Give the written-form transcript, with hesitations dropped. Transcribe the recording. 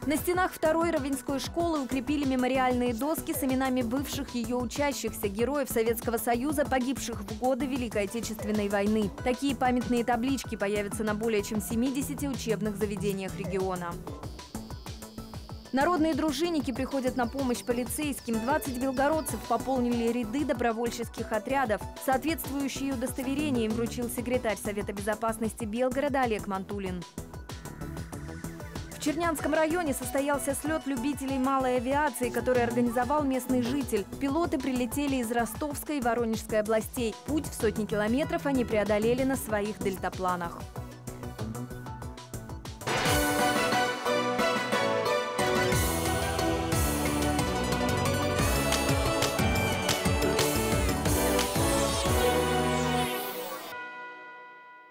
На стенах второй равенской школы укрепили мемориальные доски с именами бывших ее учащихся, героев Советского Союза, погибших в годы Великой Отечественной войны. Такие памятные таблички появятся на более чем 70 учебных заведениях региона. Народные дружинники приходят на помощь полицейским. 20 белгородцев пополнили ряды добровольческих отрядов. Соответствующие удостоверения им вручил секретарь Совета безопасности Белгорода Олег Мантулин. В Чернянском районе состоялся слет любителей малой авиации, который организовал местный житель. Пилоты прилетели из Ростовской и Воронежской областей. Путь в сотни километров они преодолели на своих дельтапланах.